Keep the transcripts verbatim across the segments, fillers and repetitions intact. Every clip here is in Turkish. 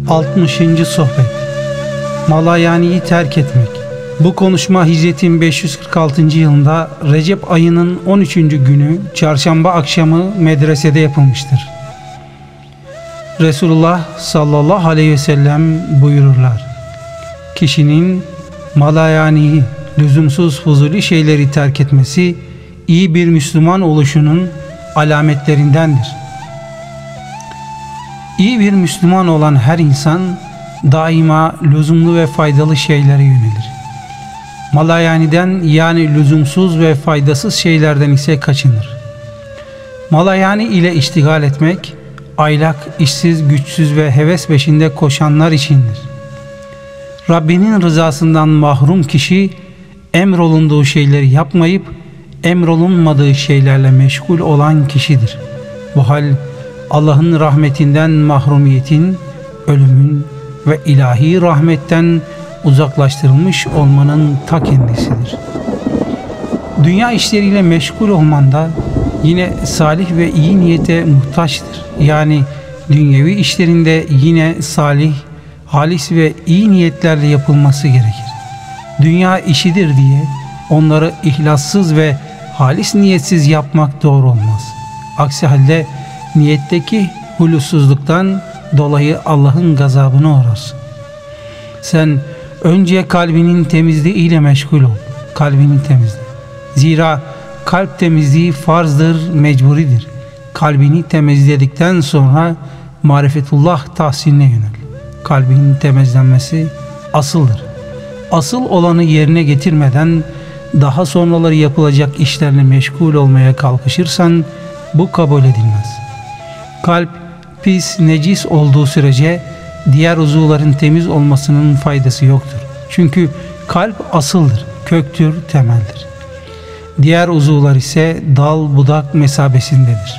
altmışıncı Sohbet. Malayani'yi terk etmek. Bu konuşma Hicretin beş yüz kırk altıncı yılında Recep ayının on üçüncü günü çarşamba akşamı medresede yapılmıştır. Resulullah sallallahu aleyhi ve sellem buyururlar: kişinin malayaniyi, lüzumsuz fuzuli şeyleri terk etmesi iyi bir Müslüman oluşunun alametlerindendir. İyi bir Müslüman olan her insan daima lüzumlu ve faydalı şeylere yönelir. Malayaniden, yani lüzumsuz ve faydasız şeylerden ise kaçınır. Malayani ile iştigal etmek, aylak, işsiz, güçsüz ve heves peşinde koşanlar içindir. Rabbinin rızasından mahrum kişi, emrolunduğu şeyleri yapmayıp, emrolunmadığı şeylerle meşgul olan kişidir. Bu hal, Allah'ın rahmetinden mahrumiyetin, ölümün ve ilahi rahmetten uzaklaştırılmış olmanın ta kendisidir. Dünya işleriyle meşgul olman da yine salih ve iyi niyete muhtaçtır. Yani dünyevi işlerinde yine salih, halis ve iyi niyetlerle yapılması gerekir. Dünya işidir diye onları ihlassız ve halis niyetsiz yapmak doğru olmaz. Aksi halde niyetteki hulussuzluktan dolayı Allah'ın gazabına uğrarsın. Sen önce kalbinin temizliği ile meşgul ol. Kalbini temizle. Zira kalp temizliği farzdır, mecburidir. Kalbini temizledikten sonra marifetullah tahsiline yönel. Kalbinin temizlenmesi asıldır. Asıl olanı yerine getirmeden daha sonraları yapılacak işlerle meşgul olmaya kalkışırsan bu kabul edilmez. Kalp pis, necis olduğu sürece diğer uzuvların temiz olmasının faydası yoktur. Çünkü kalp asıldır, köktür, temeldir. Diğer uzuvlar ise dal, budak mesabesindedir.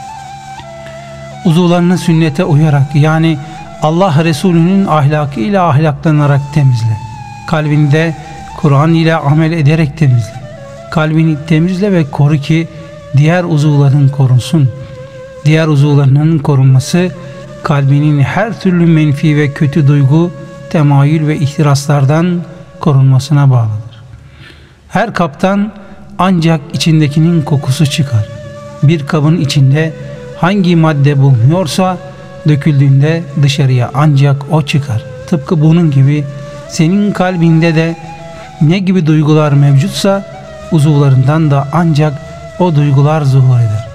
Uzuvlarını sünnete uyarak, yani Allah Resulü'nün ahlakıyla ahlaklanarak temizle. Kalbini de Kur'an ile amel ederek temizle. Kalbini temizle ve koru ki diğer uzuvların korunsun. Diğer uzuvlarının korunması, kalbinin her türlü menfi ve kötü duygu, temayül ve ihtiraslardan korunmasına bağlıdır. Her kaptan ancak içindekinin kokusu çıkar. Bir kabın içinde hangi madde bulunuyorsa döküldüğünde dışarıya ancak o çıkar. Tıpkı bunun gibi senin kalbinde de ne gibi duygular mevcutsa uzuvlarından da ancak o duygular zuhur eder.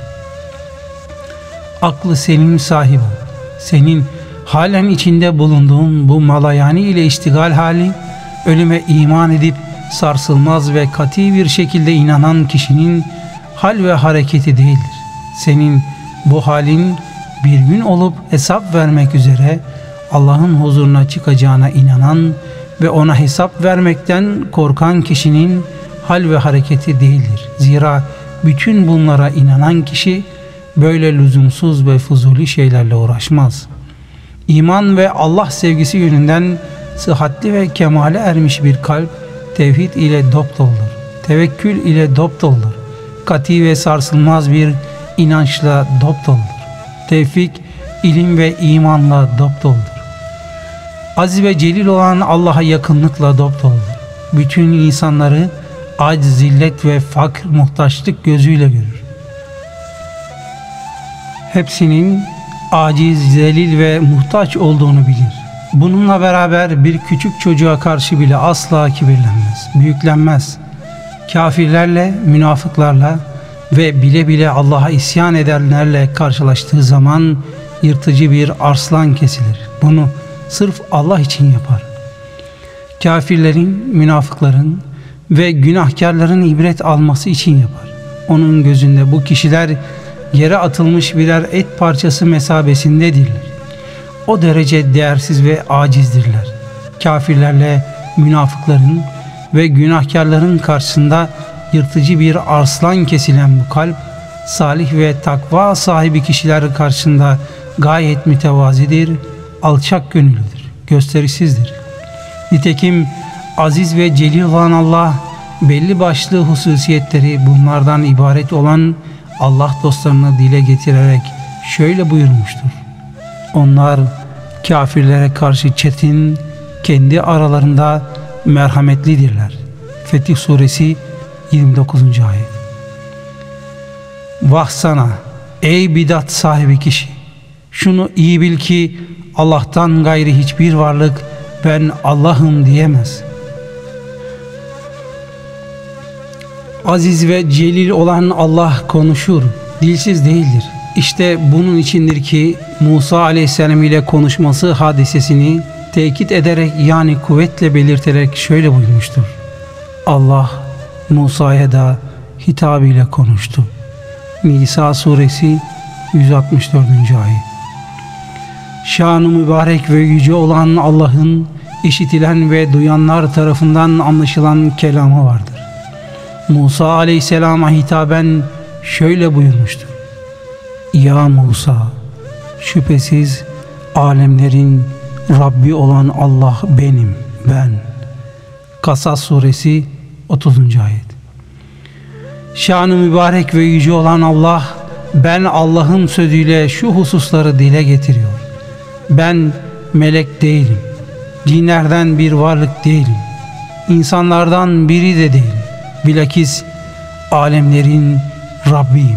Aklı selim sahibi ol. Senin halen içinde bulunduğun bu malayani ile iştigal hali, ölüme iman edip sarsılmaz ve kati bir şekilde inanan kişinin hal ve hareketi değildir. Senin bu halin bir gün olup hesap vermek üzere Allah'ın huzuruna çıkacağına inanan ve ona hesap vermekten korkan kişinin hal ve hareketi değildir. Zira bütün bunlara inanan kişi böyle lüzumsuz ve fuzuli şeylerle uğraşmaz. İman ve Allah sevgisi yönünden sıhhatli ve kemale ermiş bir kalp tevhid ile dopdoludur. Tevekkül ile dopdoludur. Kati ve sarsılmaz bir inançla dopdoludur. Tevfik, ilim ve imanla dopdoludur. Aziz ve celil olan Allah'a yakınlıkla dopdoludur. Bütün insanları acz, zillet ve fakr, muhtaçlık gözüyle görür. Hepsinin aciz, zelil ve muhtaç olduğunu bilir. Bununla beraber bir küçük çocuğa karşı bile asla kibirlenmez, büyüklenmez. Kafirlerle, münafıklarla ve bile bile Allah'a isyan edenlerle karşılaştığı zaman yırtıcı bir arslan kesilir. Bunu sırf Allah için yapar. Kafirlerin, münafıkların ve günahkarların ibret alması için yapar. Onun gözünde bu kişiler yere atılmış birer et parçası mesabesindedirler. O derece değersiz ve acizdirler. Kafirlerle münafıkların ve günahkarların karşısında yırtıcı bir arslan kesilen bu kalp, salih ve takva sahibi kişiler karşısında gayet mütevazidir, alçak gönüllüdür, gösterişsizdir. Nitekim aziz ve celil olan Allah, belli başlı hususiyetleri bunlardan ibaret olan Allah dostlarını dile getirerek şöyle buyurmuştur: onlar kafirlere karşı çetin, kendi aralarında merhametlidirler. Fetih Suresi yirmi dokuzuncu ayet. Vah sana ey bidat sahibi kişi! Şunu iyi bil ki Allah'tan gayri hiçbir varlık ben Allah'ım diyemez. Aziz ve celil olan Allah konuşur, dilsiz değildir. İşte bunun içindir ki Musa aleyhisselam ile konuşması hadisesini tekit ederek, yani kuvvetle belirterek şöyle buyurmuştur: Allah Musa'ya da hitabıyla konuştu. Nisa Suresi yüz altmış dördüncü ayet. Şanı mübarek ve yüce olan Allah'ın işitilen ve duyanlar tarafından anlaşılan kelamı vardır. Musa aleyhisselama hitaben şöyle buyurmuştur: Ya Musa, şüphesiz alemlerin Rabbi olan Allah benim, ben. Kasas Suresi otuzuncu ayet. Şanı mübarek ve yüce olan Allah, ben Allah'ın sözüyle şu hususları dile getiriyor. Ben melek değilim, cinlerden bir varlık değilim, insanlardan biri de değilim. Bilakis alemlerin Rabbiyim.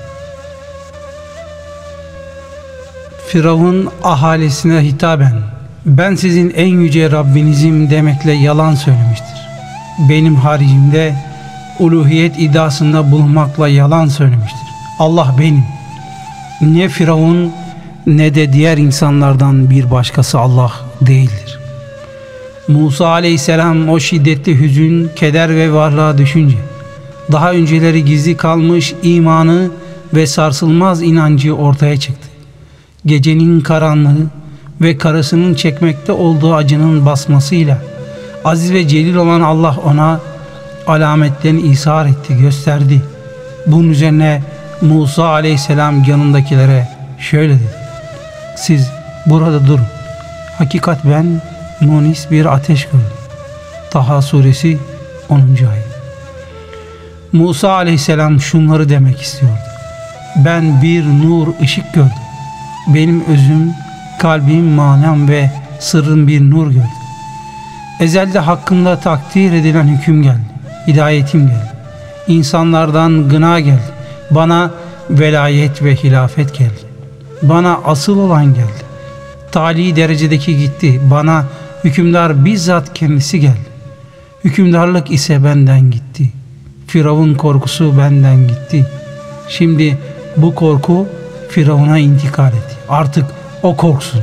Firavun ahalisine hitaben ben sizin en yüce Rabbinizim demekle yalan söylemiştir. Benim haricimde uluhiyet iddiasında bulunmakla yalan söylemiştir. Allah benim. Ne Firavun ne de diğer insanlardan bir başkası Allah değildir. Musa aleyhisselam o şiddetli hüzün, keder ve varlığa düşünce daha önceleri gizli kalmış imanı ve sarsılmaz inancı ortaya çıktı. Gecenin karanlığı ve karısının çekmekte olduğu acının basmasıyla aziz ve celil olan Allah ona alametlerini ishar etti, gösterdi. Bunun üzerine Musa aleyhisselam yanındakilere şöyle dedi: siz burada durun. Hakikat ben munis bir ateş gördüm. Taha Suresi onuncu ayet. Musa aleyhisselam şunları demek istiyordu: ben bir nur, ışık gördüm. Benim özüm, kalbim, manam ve sırrım bir nur gördüm. Ezelde hakkımda takdir edilen hüküm geldi. Hidayetim geldi. İnsanlardan gına geldi. Bana velayet ve hilafet geldi. Bana asıl olan geldi. Tali derecedeki gitti. Bana hükümdar bizzat kendisi geldi. Hükümdarlık ise benden gitti. Firavun korkusu benden gitti. Şimdi bu korku Firavun'a intikal etti. Artık o korksun.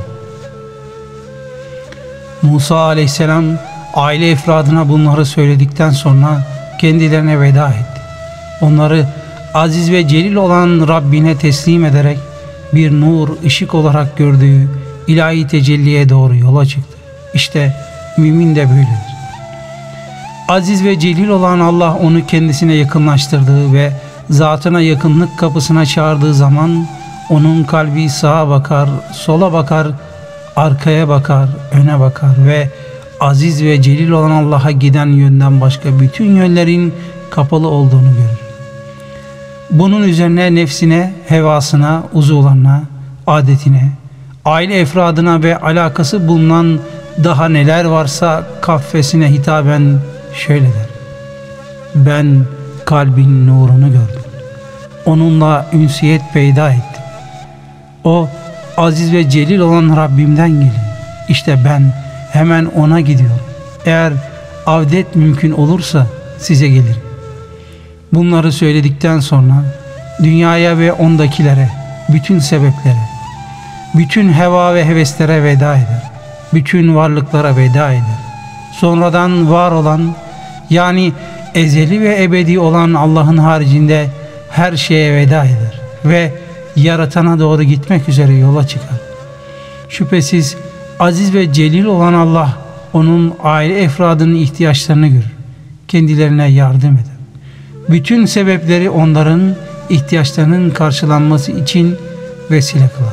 Musa aleyhisselam aile efradına bunları söyledikten sonra kendilerine veda etti. Onları aziz ve celil olan Rabbine teslim ederek bir nur, ışık olarak gördüğü ilahi tecelliye doğru yola çıktı. İşte mümin de böyledir. Aziz ve celil olan Allah onu kendisine yakınlaştırdığı ve zatına yakınlık kapısına çağırdığı zaman onun kalbi sağa bakar, sola bakar, arkaya bakar, öne bakar ve aziz ve celil olan Allah'a giden yönden başka bütün yönlerin kapalı olduğunu görür. Bunun üzerine nefsine, hevasına, uzuvlarına, adetine, aile efradına ve alakası bulunan daha neler varsa kaffesine hitaben şöyle der: ben kalbin nurunu gördüm. Onunla ünsiyet peyda ettim. O aziz ve celil olan Rabbimden geliyor. İşte ben hemen ona gidiyorum. Eğer avdet mümkün olursa size gelirim. Bunları söyledikten sonra dünyaya ve ondakilere, bütün sebeplere, bütün heva ve heveslere veda eder. Bütün varlıklara veda eder. Sonradan var olan, yani ezeli ve ebedi olan Allah'ın haricinde her şeye veda eder ve yaratana doğru gitmek üzere yola çıkar. Şüphesiz aziz ve celil olan Allah onun aile efradının ihtiyaçlarını görür. Kendilerine yardım eder. Bütün sebepleri onların ihtiyaçlarının karşılanması için vesile kılar.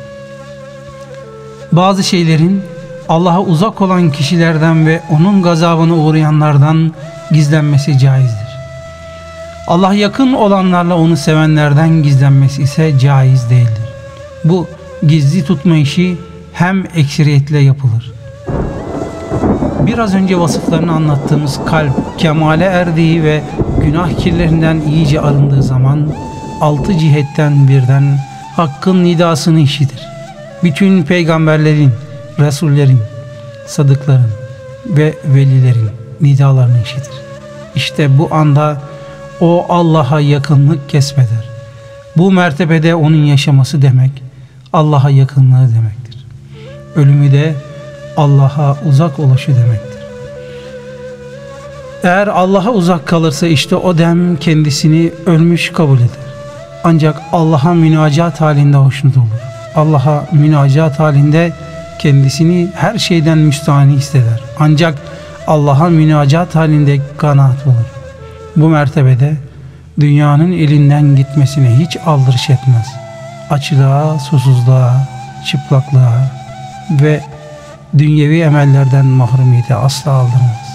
Bazı şeylerin Allah'a uzak olan kişilerden ve onun gazabına uğrayanlardan gizlenmesi caizdir. Allah'a yakın olanlarla onu sevenlerden gizlenmesi ise caiz değildir. Bu gizli tutma işi hem ekseriyetle yapılır. Biraz önce vasıflarını anlattığımız kalp kemale erdiği ve günah kirlerinden iyice arındığı zaman altı cihetten birden Hakk'ın nidasını işitir. Bütün peygamberlerin, resullerin, sadıkların ve velilerin nidalarını işitir. İşte bu anda o Allah'a yakınlık kesbeder. Bu mertebede onun yaşaması demek, Allah'a yakınlığı demektir. Ölümü de Allah'a uzak oluşu demektir. Eğer Allah'a uzak kalırsa işte o dem kendisini ölmüş kabul eder. Ancak Allah'a münacat halinde hoşnut olur. Allah'a münacat halinde kendisini her şeyden müstahni hisseder. Ancak Allah'a münacat halinde kanaat bulur. Bu mertebede dünyanın elinden gitmesine hiç aldırış etmez. Açlığa, susuzluğa, çıplaklığa ve dünyevi emellerden mahrumiyete asla aldırmaz.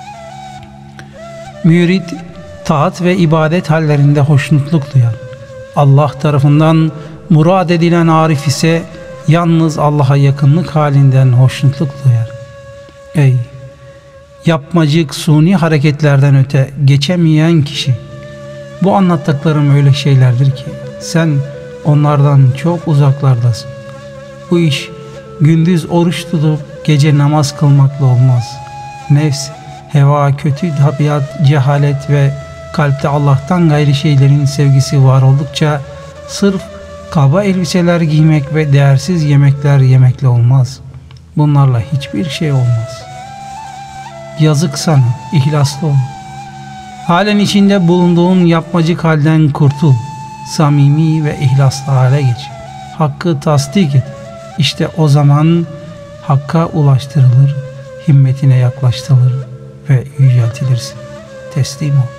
Mürid, taat ve ibadet hallerinde hoşnutluk duyar. Allah tarafından murad edilen arif ise yalnız Allah'a yakınlık halinden hoşnutluk duyar. Ey yapmacık suni hareketlerden öte geçemeyen kişi! Bu anlattıklarım öyle şeylerdir ki sen onlardan çok uzaklardasın. Bu iş gündüz oruç tutup gece namaz kılmakla olmaz. Nefs, heva, kötü tabiat, cehalet ve kalpte Allah'tan gayri şeylerin sevgisi var oldukça sırf kaba elbiseler giymek ve değersiz yemekler yemekle olmaz. Bunlarla hiçbir şey olmaz. Yazık sana, ihlaslı ol. Halen içinde bulunduğun yapmacık halden kurtul. Samimi ve ihlaslı hale geç. Hakkı tasdik et. İşte o zaman Hakk'a ulaştırılır, himmetine yaklaştırılır ve yüceltilirsin. Teslim ol.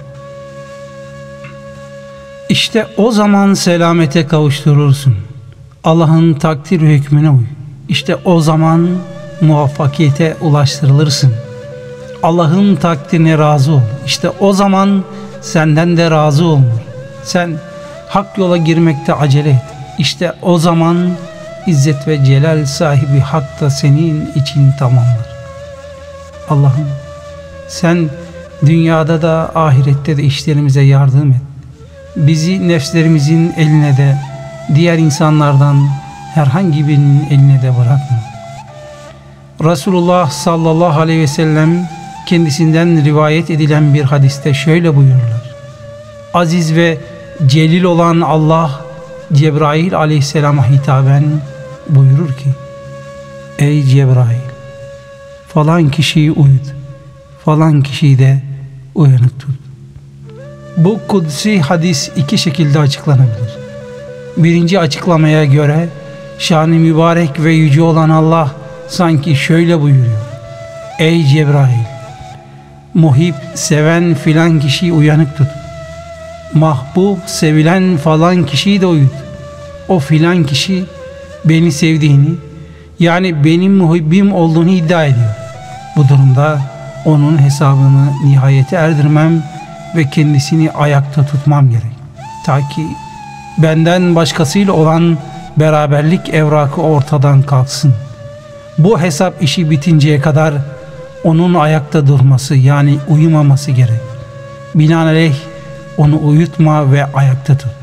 İşte o zaman selamete kavuşturursun. Allah'ın takdir hükmüne uy. İşte o zaman muvaffakiyete ulaştırılırsın. Allah'ın takdirine razı ol. İşte o zaman senden de razı olunur. Sen hak yola girmekte acele et. İşte o zaman İzzet ve celal sahibi Hak da senin için tamamlar. Allah'ım sen dünyada da ahirette de işlerimize yardım et. Bizi nefslerimizin eline de diğer insanlardan herhangi birinin eline de bırakma. Resulullah sallallahu aleyhi ve sellem kendisinden rivayet edilen bir hadiste şöyle buyururlar. Aziz ve celil olan Allah Cebrail aleyhisselama hitaben buyurur ki: Ey Cebrail, falan kişiyi uyut, falan kişiyi de uyanık tut. Bu kudsi hadis iki şekilde açıklanabilir. Birinci açıklamaya göre şan-ı mübarek ve yüce olan Allah sanki şöyle buyuruyor: Ey Cebrail, muhib, seven filan kişiyi uyanık tut. Mahbub, sevilen falan kişiyi de uyut. O filan kişi beni sevdiğini, yani benim muhibbim olduğunu iddia ediyor. Bu durumda onun hesabını nihayete erdirmem ve kendisini ayakta tutmam gerek. Ta ki benden başkasıyla olan beraberlik evrakı ortadan kalksın. Bu hesap işi bitinceye kadar onun ayakta durması, yani uyumaması gerek. Binaenaleyh onu uyutma ve ayakta tut.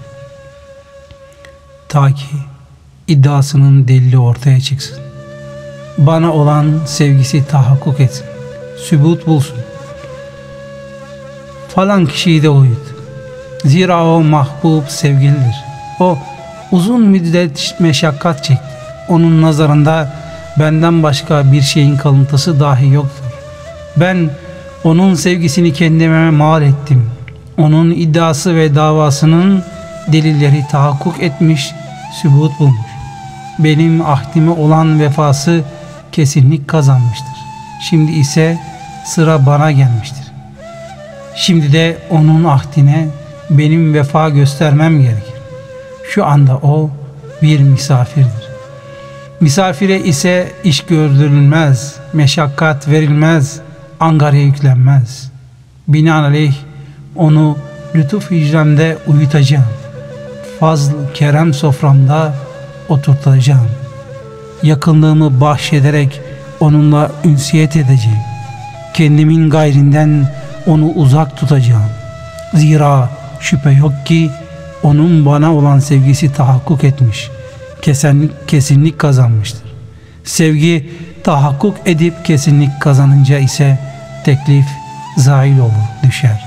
Ta ki iddiasının delili ortaya çıksın. Bana olan sevgisi tahakkuk etsin, sübut bulsun. Falan kişiyi de uyut. Zira o mahbub sevgilidir. O uzun müddet meşakkat çekti. Onun nazarında benden başka bir şeyin kalıntısı dahi yoktur. Ben onun sevgisini kendime mal ettim. Onun iddiası ve davasının delilleri tahakkuk etmiş, sübut bulmuş. Benim ahdime olan vefası kesinlik kazanmıştır. Şimdi ise sıra bana gelmiştir. Şimdi de onun ahdine benim vefa göstermem gerekir. Şu anda o bir misafirdir. Misafire ise iş gördürülmez, meşakkat verilmez, angarya yüklenmez. Binaenaleyh onu lütuf hicremde uyutacağım. Fazl, kerem soframda oturtacağım. yakınlığımı bahşederek onunla ünsiyet edeceğim. Kendimin gayrinden onu uzak tutacağım. Zira şüphe yok ki onun bana olan sevgisi tahakkuk etmiş, kesinlik, kesinlik kazanmıştır. Sevgi tahakkuk edip kesinlik kazanınca ise teklif zail olur, düşer.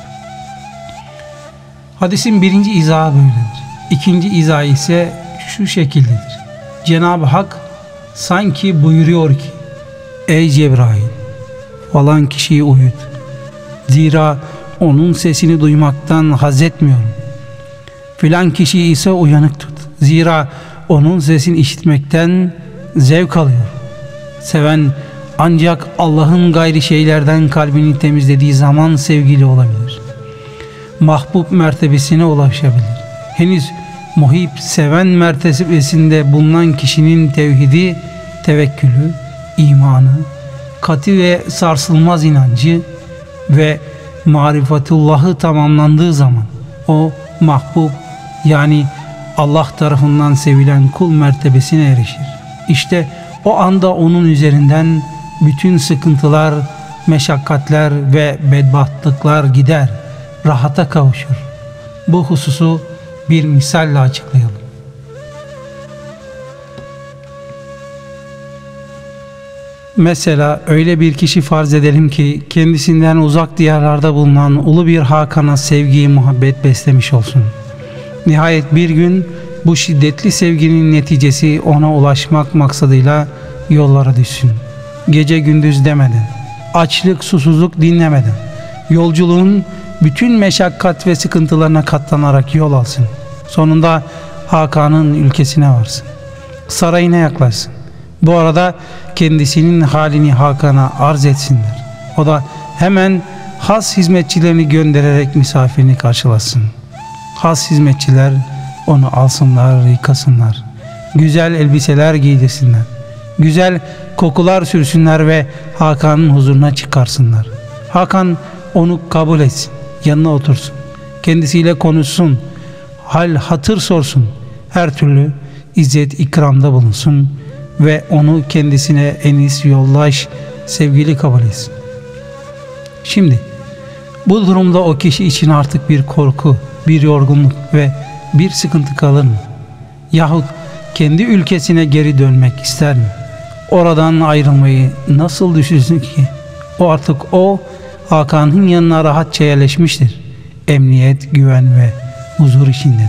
Hadisin birinci izahı böyledir. İkinci izahı ise şu şekildedir. Cenab-ı Hak sanki buyuruyor ki: ey Cebrail, falan kişiyi uyut. Zira onun sesini duymaktan haz etmiyorum. Filan kişiyi ise uyanık tut. Zira onun sesini işitmekten zevk alıyor. Seven ancak Allah'ın gayri şeylerden kalbini temizlediği zaman sevgili olabilir. Mahbub mertebesine ulaşabilir. Henüz muhib, seven mertebesinde bulunan kişinin tevhidi, tevekkülü, imanı, katı ve sarsılmaz inancı ve marifetullahı tamamlandığı zaman o mahbub, yani Allah tarafından sevilen kul mertebesine erişir. İşte o anda onun üzerinden bütün sıkıntılar, meşakkatler ve bedbahtlıklar gider, rahata kavuşur. Bu hususu bir misalle açıklayalım. Mesela öyle bir kişi farz edelim ki kendisinden uzak diyarlarda bulunan ulu bir Hakan'a sevgi, muhabbet beslemiş olsun. Nihayet bir gün bu şiddetli sevginin neticesi ona ulaşmak maksadıyla yollara düşsün. Gece gündüz demeden, açlık susuzluk dinlemeden, yolculuğun bütün meşakkat ve sıkıntılarına katlanarak yol alsın. Sonunda Hakan'ın ülkesine varsın. Sarayına yaklaşsın. Bu arada kendisinin halini Hakan'a arz etsinler. O da hemen has hizmetçilerini göndererek misafirini karşılasın. Has hizmetçiler onu alsınlar, yıkasınlar. Güzel elbiseler giydirsinler. Güzel kokular sürsünler ve Hakan'ın huzuruna çıkarsınlar. Hakan onu kabul etsin, yanına otursun, kendisiyle konuşsun, hal hatır sorsun, her türlü izzet ikramda bulunsun ve onu kendisine enis, yoldaş, sevgili kabul etsin. Şimdi bu durumda o kişi için artık bir korku, bir yorgunluk ve bir sıkıntı kalır mı? Yahut kendi ülkesine geri dönmek ister mi? Oradan ayrılmayı nasıl düşünsün ki? O artık o Hakan'ın yanına rahatça yerleşmiştir. Emniyet, güven ve huzur içindedir.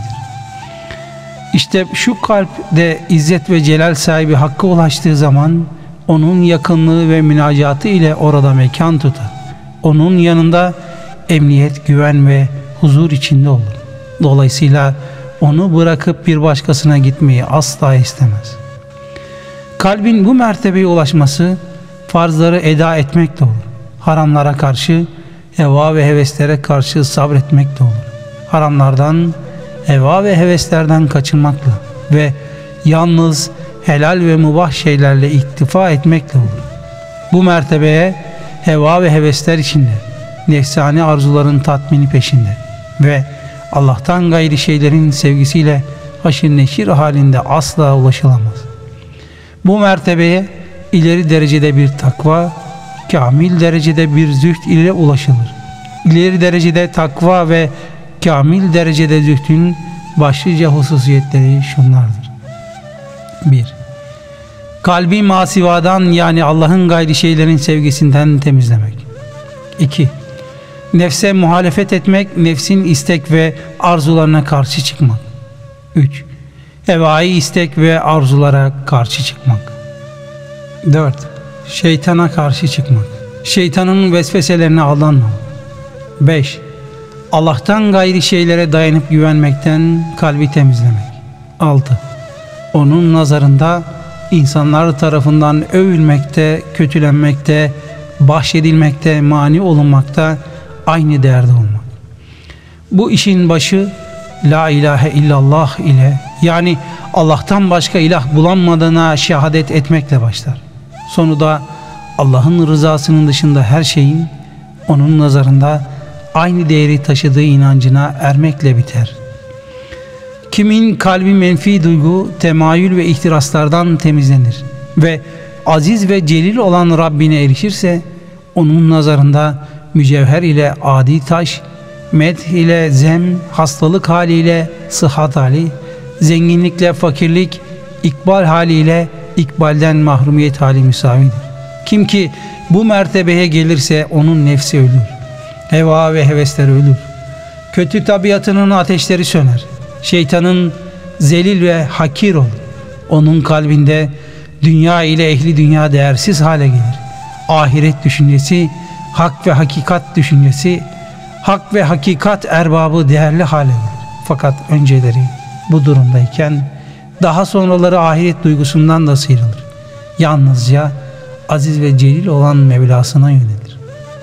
İşte şu kalpte izzet ve celal sahibi Hakk'a ulaştığı zaman onun yakınlığı ve münacatı ile orada mekan tutar. Onun yanında emniyet, güven ve huzur içinde olur. Dolayısıyla onu bırakıp bir başkasına gitmeyi asla istemez. Kalbin bu mertebeye ulaşması farzları eda etmekle olur. Haramlara karşı, heva ve heveslere karşı sabretmekle olur. Haramlardan, heva ve heveslerden kaçınmakla ve yalnız helal ve mubah şeylerle iktifa etmekle olur. Bu mertebeye heva ve hevesler içinde, nefsani arzuların tatmini peşinde ve Allah'tan gayri şeylerin sevgisiyle haşir neşir halinde asla ulaşılamaz. Bu mertebeye ileri derecede bir takva, kamil derecede bir zühd ile ulaşılır. İleri derecede takva ve kamil derecede zühdün başlıca hususiyetleri şunlardır. bir Kalbi masivadan, yani Allah'ın gayri şeylerin sevgisinden temizlemek. iki Nefse muhalefet etmek, nefsin istek ve arzularına karşı çıkmak. üç Hevai istek ve arzulara karşı çıkmak. dört Şeytana karşı çıkmak. Şeytanın vesveselerine aldanmamak. beş Allah'tan gayri şeylere dayanıp güvenmekten kalbi temizlemek. altı Onun nazarında insanlar tarafından övülmekte, kötülenmekte, bahşedilmekte, mani olunmakta aynı değerde olmak. Bu işin başı La ilahe illallah ile, yani Allah'tan başka ilah bulanmadığına şehadet etmekle başlar. Sonu da Allah'ın rızasının dışında her şeyin onun nazarında aynı değeri taşıdığı inancına ermekle biter. Kimin kalbi menfi duygu, temayül ve ihtiraslardan temizlenir ve aziz ve celil olan Rabbine erişirse, onun nazarında mücevher ile adi taş, medh ile zem, hastalık haliyle sıhhat hali, zenginlikle fakirlik, ikbal haliyle ikbalden mahrumiyet hali müsavidir. Kim ki bu mertebeye gelirse onun nefsi ölür, heva ve hevesleri ölür, kötü tabiatının ateşleri söner, şeytanın zelil ve hakir olur. Onun kalbinde dünya ile ehli dünya değersiz hale gelir. Ahiret düşüncesi, hak ve hakikat düşüncesi, hak ve hakikat erbabı değerli hale gelir. Fakat önceleri bu durumdayken daha sonraları ahiret duygusundan da sıyrılır. Yalnızca aziz ve celil olan Mevlasına yönelir.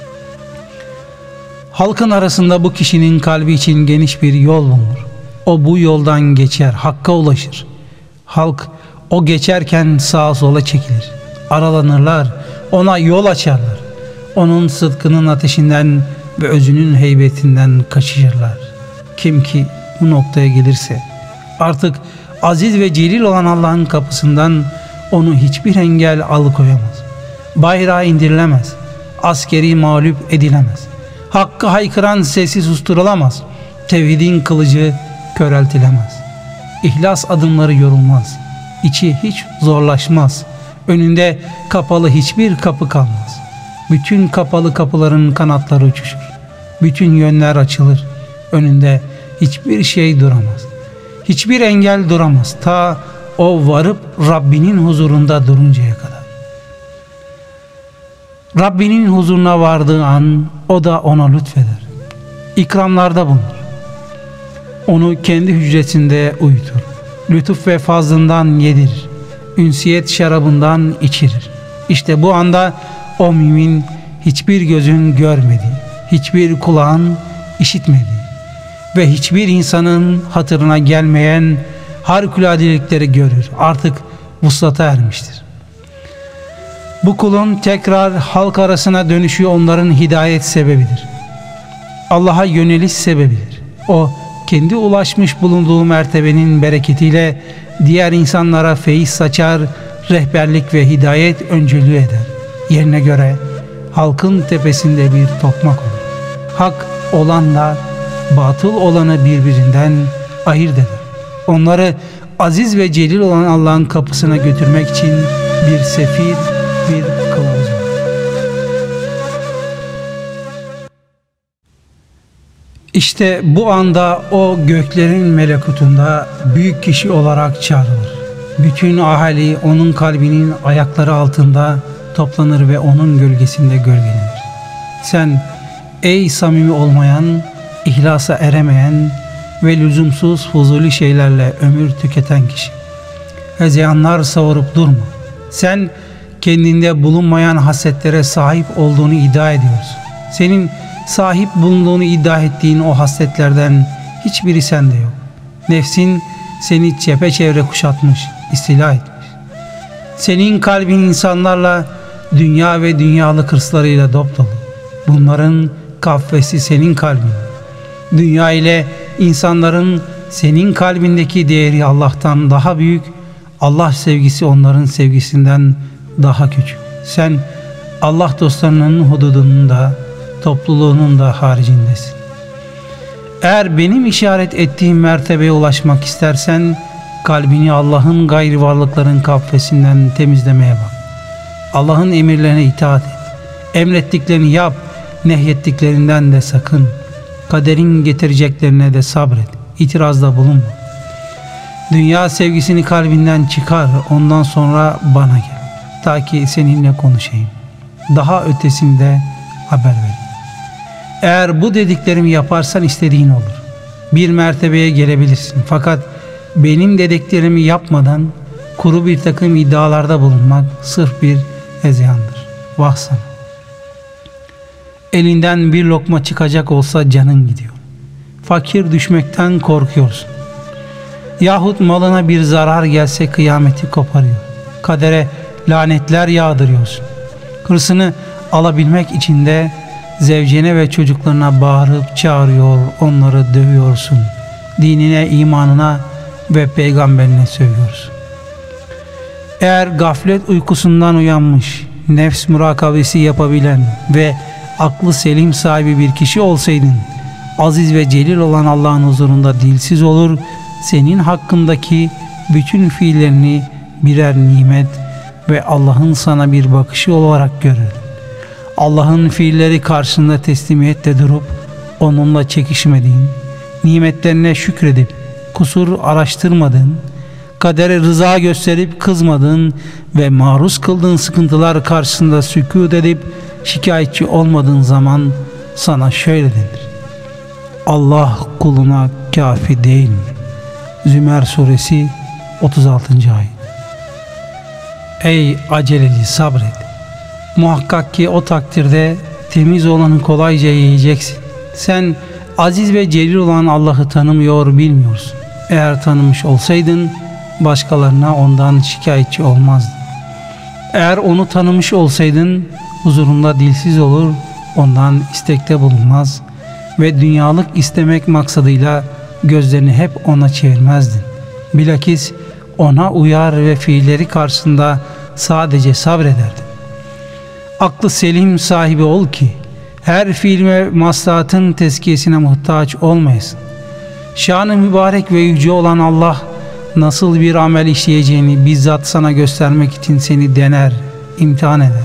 Halkın arasında bu kişinin kalbi için geniş bir yol bulunur. O bu yoldan geçer, hakka ulaşır. Halk o geçerken sağa sola çekilir. Aralanırlar, ona yol açarlar. Onun sıdkının ateşinden ve özünün heybetinden kaçışırlar. Kim ki bu noktaya gelirse artık aziz ve celil olan Allah'ın kapısından onu hiçbir engel alıkoyamaz. Bayrağı indirilemez. Askeri mağlup edilemez. Hakkı haykıran sesi susturulamaz. Tevhidin kılıcı köreltilemez. İhlas adımları yorulmaz. İçi hiç zorlaşmaz. Önünde kapalı hiçbir kapı kalmaz. Bütün kapalı kapıların kanatları uçuşur. Bütün yönler açılır. Önünde hiçbir şey duramaz. Hiçbir engel duramaz. Ta o varıp Rabbinin huzurunda duruncaya kadar. Rabbinin huzuruna vardığı an o da ona lütfeder. İkramlarda bulunur. Onu kendi hücresinde uyutur. Lütuf ve fazlından yedirir. Ünsiyet şarabından içirir. İşte bu anda o mümin hiçbir gözün görmediği, hiçbir kulağın işitmediği ve hiçbir insanın hatırına gelmeyen harikuladelikleri görür. Artık vuslata ermiştir. Bu kulun tekrar halk arasına dönüşü onların hidayet sebebidir. Allah'a yöneliş sebebidir. O kendi ulaşmış bulunduğu mertebenin bereketiyle diğer insanlara feyiz saçar, rehberlik ve hidayet öncülüğü eder. Yerine göre halkın tepesinde bir tokmak olur. Hak olanla batıl olanı birbirinden ayırt eder. Onları aziz ve celil olan Allah'ın kapısına götürmek için bir sefir, bir kılavuz olur. İşte bu anda o göklerin melekutunda büyük kişi olarak çağrılır. Bütün ahali onun kalbinin ayakları altında toplanır ve onun gölgesinde gölgelenir. Sen ey samimi olmayan, ihlasa eremeyen ve lüzumsuz fuzuli şeylerle ömür tüketen kişi. Hezeyanlar savurup durma. Sen kendinde bulunmayan hasletlere sahip olduğunu iddia ediyorsun. Senin sahip bulunduğunu iddia ettiğin o hasletlerden hiçbiri sende yok. Nefsin seni çepeçevre kuşatmış, istila etmiş. Senin kalbin insanlarla, dünya ve dünyalık hırslarıyla dopdolu. Bunların kahvesi senin kalbin. Dünya ile insanların senin kalbindeki değeri Allah'tan daha büyük, Allah sevgisi onların sevgisinden daha küçük. Sen Allah dostlarının hududunun da, topluluğunun da haricindesin. Eğer benim işaret ettiğim mertebeye ulaşmak istersen, kalbini Allah'ın gayri varlıkların kahvesinden temizlemeye bak. Allah'ın emirlerine itaat et. Emrettiklerini yap, nehyettiklerinden de sakın. Kaderin getireceklerine de sabret. İtirazda bulunma. Dünya sevgisini kalbinden çıkar, ondan sonra bana gel. Ta ki seninle konuşayım. Daha ötesinde haber vereyim. Eğer bu dediklerimi yaparsan istediğin olur. Bir mertebeye gelebilirsin. Fakat benim dediklerimi yapmadan kuru bir takım iddialarda bulunmak sırf bir hezeyandır. Vah sana. Elinden bir lokma çıkacak olsa canın gidiyor. Fakir düşmekten korkuyorsun. Yahut malına bir zarar gelse kıyameti koparıyor. Kadere lanetler yağdırıyorsun. Hırsını alabilmek için de zevcene ve çocuklarına bağırıp çağırıyor, onları dövüyorsun. Dinine, imanına ve peygamberine sövüyoruz. Eğer gaflet uykusundan uyanmış, nefs murakabesi yapabilen ve aklı selim sahibi bir kişi olsaydın, aziz ve celil olan Allah'ın huzurunda dilsiz olur, senin hakkındaki bütün fiillerini birer nimet ve Allah'ın sana bir bakışı olarak görürdün. Allah'ın fiilleri karşısında teslimiyetle durup onunla çekişmediğin, nimetlerine şükredip kusur araştırmadığın, kadere rıza gösterip kızmadığın ve maruz kıldığın sıkıntılar karşısında sükût edip şikayetçi olmadığın zaman sana şöyle denir: Allah kuluna kafi değil mi? Zümer suresi otuz altıncı ayet. Ey aceleci, sabret. Muhakkak ki o takdirde temiz olanı kolayca yiyeceksin. Sen aziz ve celil olan Allah'ı tanımıyor, bilmiyorsun. Eğer tanımış olsaydın başkalarına ondan şikayetçi olmazdın. Eğer onu tanımış olsaydın huzurunda dilsiz olur, ondan istekte bulunmaz ve dünyalık istemek maksadıyla gözlerini hep ona çevirmezdin. Bilakis ona uyar ve fiilleri karşısında sadece sabrederdin. Aklı selim sahibi ol ki her fiil ve maslahatın tezkiyesine muhtaç olmayasın. Şanı mübarek ve yüce olan Allah nasıl bir amel işleyeceğini bizzat sana göstermek için seni dener, imtihan eder.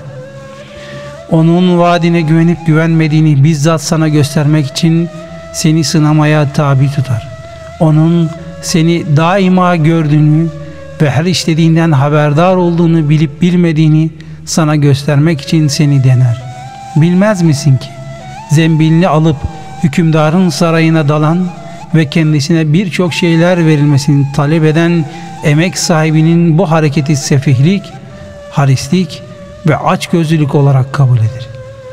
Onun vaadine güvenip güvenmediğini bizzat sana göstermek için seni sınamaya tabi tutar. Onun seni daima gördüğünü ve her işlediğinden haberdar olduğunu bilip bilmediğini sana göstermek için seni dener. Bilmez misin ki zembilini alıp hükümdarın sarayına dalan ve kendisine birçok şeyler verilmesini talep eden emek sahibinin bu hareketi sefihlik, harislik ve açgözlülük olarak kabul eder.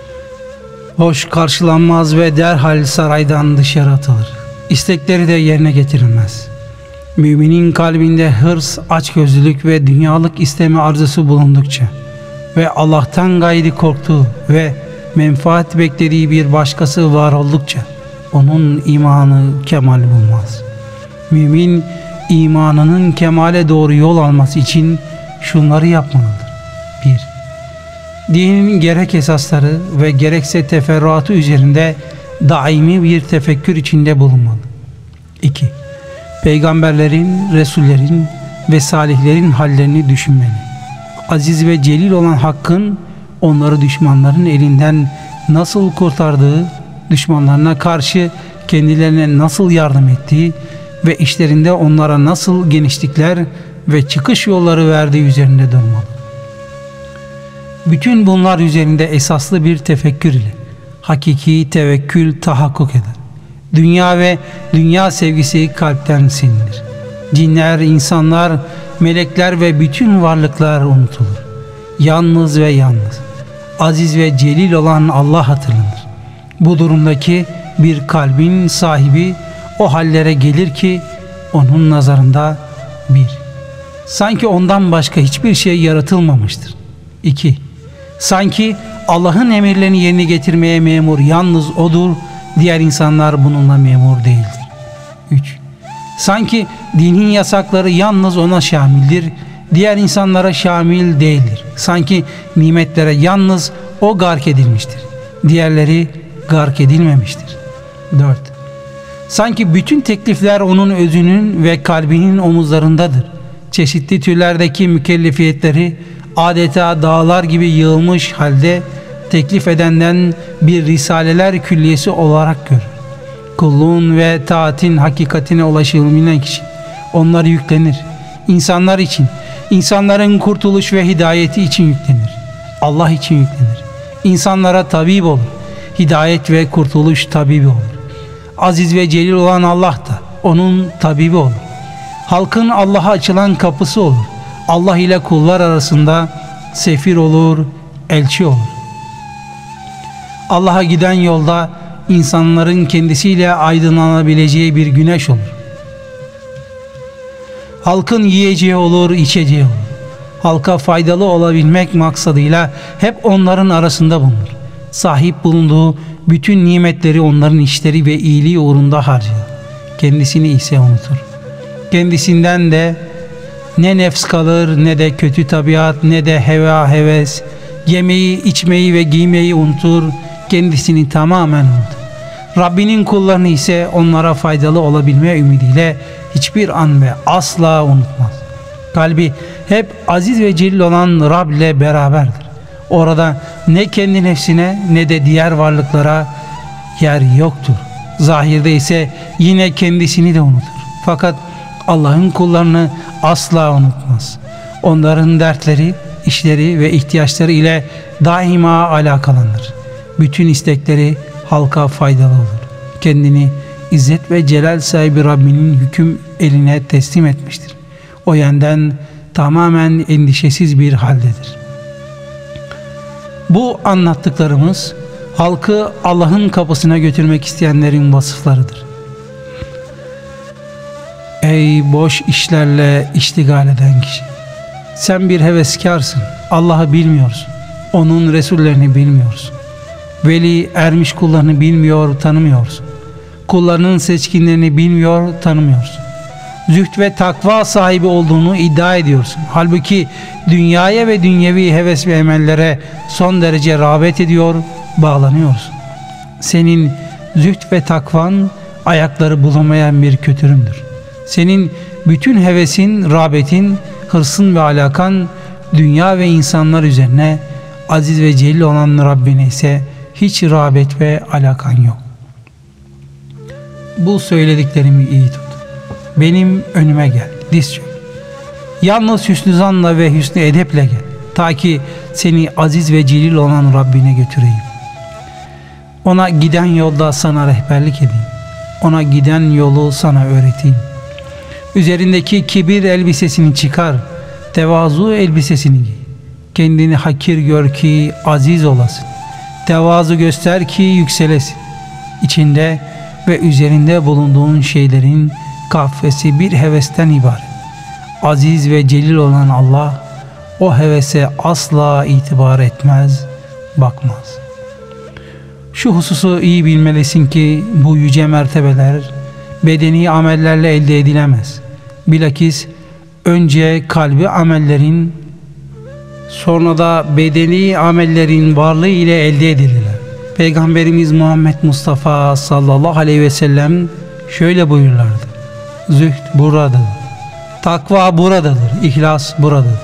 Hoş karşılanmaz ve derhal saraydan dışarı atılır. İstekleri de yerine getirilmez. Müminin kalbinde hırs, açgözlülük ve dünyalık isteme arzusu bulundukça ve Allah'tan gayri korktuğu ve menfaat beklediği bir başkası var oldukça onun imanı kemal bulmaz. Mümin imanının kemale doğru yol alması için şunları yapmalıdır. bir Dinin gerek esasları ve gerekse teferruatı üzerinde daimi bir tefekkür içinde bulunmalı. iki Peygamberlerin, Resullerin ve salihlerin hallerini düşünmeli. Aziz ve celil olan Hakk'ın onları düşmanların elinden nasıl kurtardığı, düşmanlarına karşı kendilerine nasıl yardım ettiği ve işlerinde onlara nasıl genişlikler ve çıkış yolları verdiği üzerinde durmalı. Bütün bunlar üzerinde esaslı bir tefekkür ile hakiki tevekkül tahakkuk eder. Dünya ve dünya sevgisi kalpten silinir. Cinler, insanlar, melekler ve bütün varlıklar unutulur. Yalnız ve yalnız aziz ve celil olan Allah hatırlanır. Bu durumdaki bir kalbin sahibi o hallere gelir ki onun nazarında bir sanki ondan başka hiçbir şey yaratılmamıştır. iki Sanki Allah'ın emirlerini yerine getirmeye memur yalnız odur, diğer insanlar bununla memur değildir. üç Sanki dinin yasakları yalnız ona şamildir, diğer insanlara şamil değildir. Sanki nimetlere yalnız o gark edilmiştir, diğerleri gark edilmemiştir. dört Sanki bütün teklifler onun özünün ve kalbinin omuzlarındadır. Çeşitli türlerdeki mükellefiyetleri adeta dağlar gibi yığılmış halde teklif edenden bir risaleler külliyesi olarak görür. Kulluğun ve taatin hakikatine ulaşabilmek için onları yüklenir. İnsanlar için, insanların kurtuluş ve hidayeti için yüklenir. Allah için yüklenir. İnsanlara tabip olur. Hidayet ve kurtuluş tabibi olur. Aziz ve celil olan Allah da onun tabibi olur. Halkın Allah'a açılan kapısı olur. Allah ile kullar arasında sefir olur, elçi olur. Allah'a giden yolda insanların kendisiyle aydınlanabileceği bir güneş olur. Halkın yiyeceği olur, içeceği olur. Halka faydalı olabilmek maksadıyla hep onların arasında bulunur. Sahip bulunduğu bütün nimetleri onların işleri ve iyiliği uğrunda harcar. Kendisini ise unutur. kendisinden de ne nefs kalır, ne de kötü tabiat, ne de heva heves. Yemeği, içmeyi ve giymeyi unutur, kendisini tamamen unutur. Rabbinin kullarını ise onlara faydalı olabilme ümidiyle hiçbir an ve asla unutmaz. Kalbi hep aziz ve celil olan Rab ile beraberdir. Orada ne kendi nefsine ne de diğer varlıklara yer yoktur. Zahirde ise yine kendisini de unutur. Fakat Allah'ın kullarını asla unutmaz. Onların dertleri, işleri ve ihtiyaçları ile daima alakalanır. Bütün istekleri halka faydalı olur. Kendini İzzet ve Celal sahibi Rabbinin hüküm eline teslim etmiştir. O yönden tamamen endişesiz bir haldedir. Bu anlattıklarımız halkı Allah'ın kapısına götürmek isteyenlerin vasıflarıdır. Ey boş işlerle iştigal eden kişi! Sen bir heveskarsın. Allah'ı bilmiyorsun. Onun Resullerini bilmiyorsun. Veli ermiş kullarını bilmiyor, tanımıyorsun. Kullarının seçkinlerini bilmiyor, tanımıyorsun. Zühd ve takva sahibi olduğunu iddia ediyorsun. Halbuki dünyaya ve dünyevi heves ve emellere son derece rağbet ediyor, bağlanıyorsun. Senin zühd ve takvan ayakları bulamayan bir kötürümdür. Senin bütün hevesin, rağbetin, hırsın ve alakan dünya ve insanlar üzerine, aziz ve celil olan Rabbine ise hiç rağbet ve alakan yok. Bu söylediklerimi iyi tut. Benim önüme gel, diz çök. Yalnız hüsnü zanla ve hüsnü edeple gel. Ta ki seni aziz ve celil olan Rabbine götüreyim. Ona giden yolda sana rehberlik edeyim. Ona giden yolu sana öğreteyim. Üzerindeki kibir elbisesini çıkar, tevazu elbisesini giy. Kendini hakir gör ki aziz olasın. Tevazu göster ki yükselesin. İçinde ve üzerinde bulunduğun şeylerin kafesi bir hevesten ibaret. Aziz ve celil olan Allah o hevese asla itibar etmez, bakmaz. Şu hususu iyi bilmelisin ki bu yüce mertebeler bedeni amellerle elde edilemez. Bilakis önce kalbi amellerin, sonra da bedeni amellerin varlığı ile elde edilirler. Peygamberimiz Muhammed Mustafa sallallahu aleyhi ve sellem şöyle buyurlardı: zühd buradadır, takva buradadır, ihlas buradadır.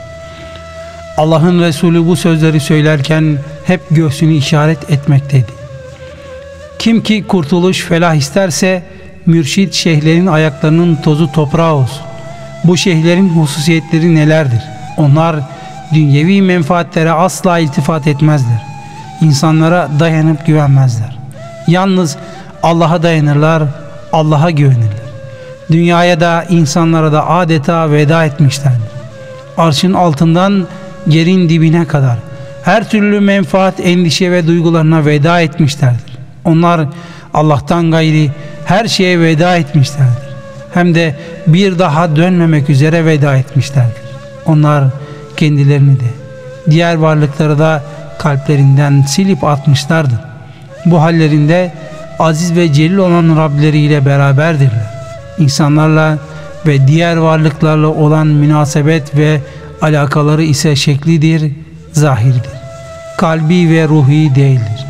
Allah'ın Resulü bu sözleri söylerken hep göğsünü işaret etmekteydi. Kim ki kurtuluş, felah isterse mürşid şeyhlerin ayaklarının tozu toprağı olsun. Bu şeyhlerin hususiyetleri nelerdir? Onlar dünyevi menfaatlere asla iltifat etmezler. İnsanlara dayanıp güvenmezler. Yalnız Allah'a dayanırlar, Allah'a güvenirler. Dünyaya da insanlara da adeta veda etmişlerdir. Arşın altından yerin dibine kadar her türlü menfaat, endişe ve duygularına veda etmişlerdir. Onlar Allah'tan gayri her şeye veda etmişlerdir. Hem de bir daha dönmemek üzere veda etmişlerdir. Onlar kendilerini de diğer varlıkları da kalplerinden silip atmışlardır. Bu hallerinde aziz ve celil olan Rableriyle beraberdirler. İnsanlarla ve diğer varlıklarla olan münasebet ve alakaları ise şeklidir, zahirdir. Kalbi ve ruhi değildir.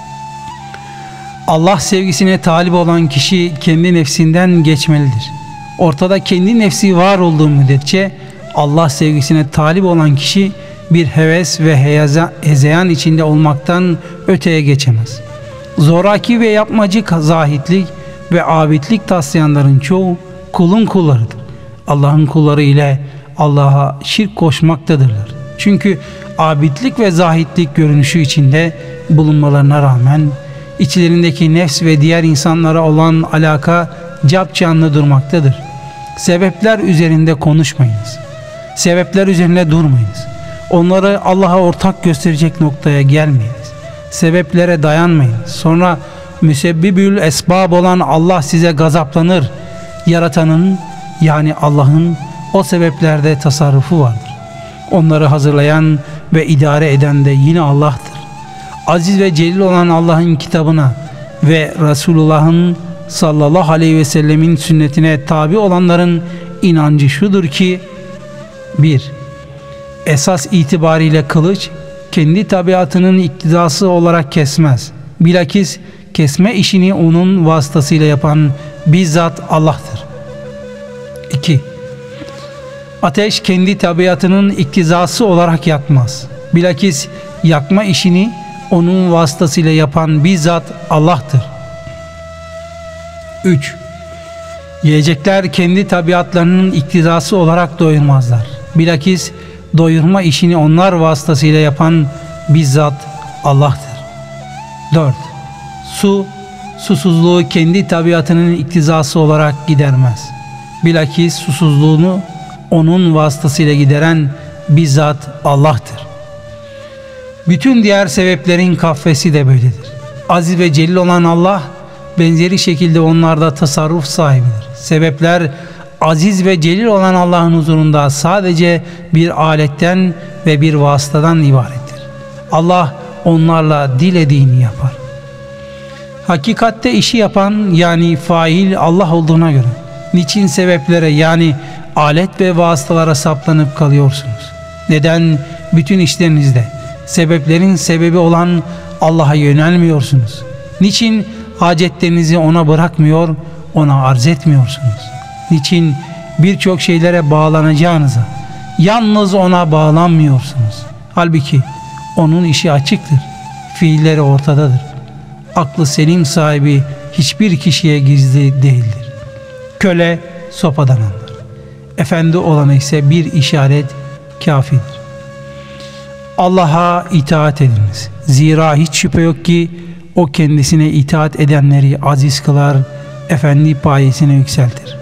Allah sevgisine talip olan kişi kendi nefsinden geçmelidir. Ortada kendi nefsi var olduğu müddetçe Allah sevgisine talip olan kişi bir heves ve hezeyan içinde olmaktan öteye geçemez. Zoraki ve yapmacık zahitlik ve abidlik taslayanların çoğu kulun kullarıdır. Allah'ın kulları ile Allah'a şirk koşmaktadırlar. Çünkü abidlik ve zahitlik görünüşü içinde bulunmalarına rağmen içlerindeki nefs ve diğer insanlara olan alaka capcanlı durmaktadır. Sebepler üzerinde konuşmayınız. Sebepler üzerinde durmayınız. Onları Allah'a ortak gösterecek noktaya gelmeyiniz. Sebeplere dayanmayınız. Sonra müsebbibül esbab olan Allah size gazaplanır. Yaratanın, yani Allah'ın o sebeplerde tasarrufu vardır. Onları hazırlayan ve idare eden de yine Allah'tır. Aziz ve celil olan Allah'ın kitabına ve Resulullah'ın sallallahu aleyhi ve sellemin sünnetine tabi olanların inancı şudur ki: bir Esas itibariyle kılıç kendi tabiatının iktidası olarak kesmez. Bilakis kesme işini onun vasıtasıyla yapan bizzat Allah'tır. iki Ateş kendi tabiatının iktizası olarak yakmaz. Bilakis yakma işini onun vasıtasıyla yapan bizzat Allah'tır. üç Yiyecekler kendi tabiatlarının iktizası olarak doyurmazlar. Bilakis doyurma işini onlar vasıtasıyla yapan bizzat Allah'tır. dört Su, susuzluğu kendi tabiatının iktizası olarak gidermez. Bilakis susuzluğunu onun vasıtasıyla gideren bizzat Allah'tır. Bütün diğer sebeplerin kafesi de böyledir. Aziz ve celil olan Allah, benzeri şekilde onlarda tasarruf sahibidir. Sebepler, aziz ve celil olan Allah'ın huzurunda sadece bir aletten ve bir vasıtadan ibarettir. Allah onlarla dilediğini yapar. Hakikatte işi yapan, yani fail Allah olduğuna göre niçin sebeplere, yani alet ve vasıtalara saplanıp kalıyorsunuz? Neden bütün işlerinizde sebeplerin sebebi olan Allah'a yönelmiyorsunuz? Niçin hacetlerinizi ona bırakmıyor, ona arz etmiyorsunuz? Niçin birçok şeylere bağlanacağınıza yalnız ona bağlanmıyorsunuz? Halbuki onun işi açıktır, fiilleri ortadadır. Aklı selim sahibi hiçbir kişiye gizli değildir. Köle sopadan anlar, efendi olana ise bir işaret kafidir. Allah'a itaat ediniz. Zira hiç şüphe yok ki o kendisine itaat edenleri aziz kılar, efendi payesine yükseltir.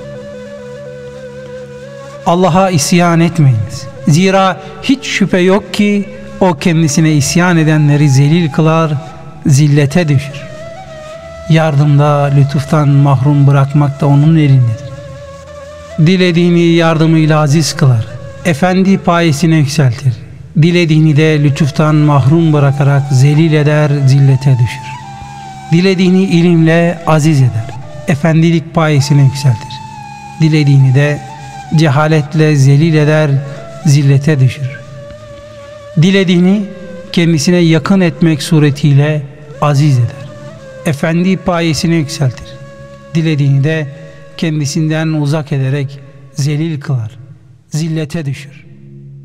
Allah'a isyan etmeyiniz. Zira hiç şüphe yok ki o kendisine isyan edenleri zelil kılar, zillete düşür. Yardımda, lütuftan mahrum bırakmak da onun elindedir. Dilediğini yardımıyla aziz kılar, efendi payesine yükseltir. Dilediğini de lütuftan mahrum bırakarak zelil eder, zillete düşür. Dilediğini ilimle aziz eder, efendilik payesine yükseltir. Dilediğini de cehaletle zelil eder, zillete düşür. Dilediğini kendisine yakın etmek suretiyle aziz eder, efendi payesine yükseltir. Dilediğini de kendisinden uzak ederek zelil kılar, zillete düşür.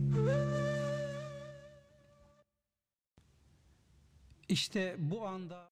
İşte bu anda